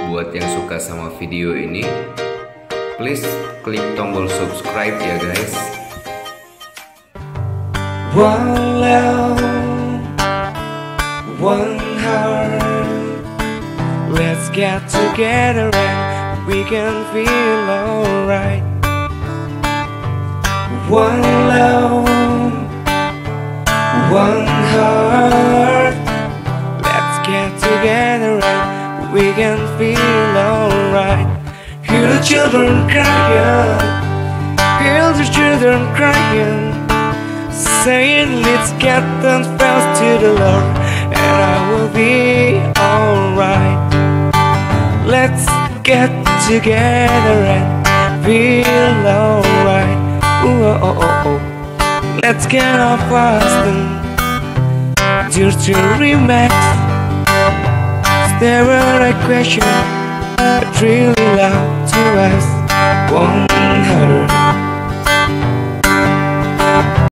Buat yang suka sama video ini, please klik tombol subscribe ya guys. One love, one heart. Let's get together and we can feel alright. One love, one heart. Let's get together and we can feel alright. Hear the children crying, hear the children crying, saying let's get them fast to the Lord and I will be alright. Let's get together and feel alright. Ooh, oh, oh, oh, oh. Let's get off Boston just to remix. There were a question, but really loud to us. One heart.